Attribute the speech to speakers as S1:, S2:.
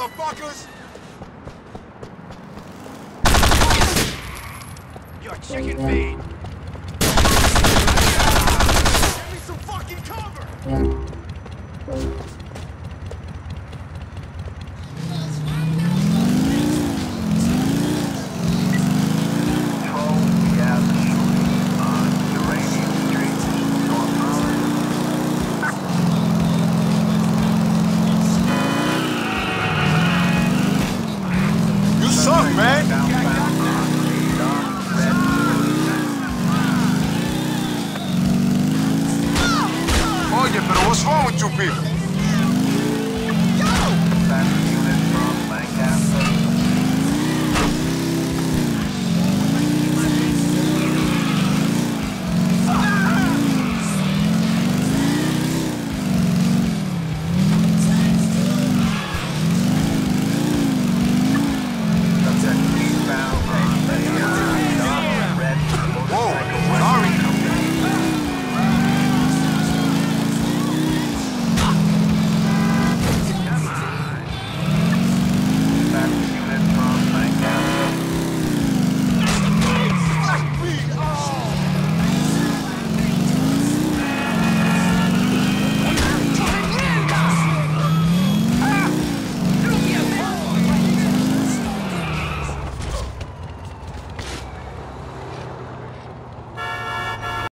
S1: motherfuckers!
S2: Your chicken feed!
S1: Give me some fucking cover! You suck, man! Oye, pero what's wrong with you people?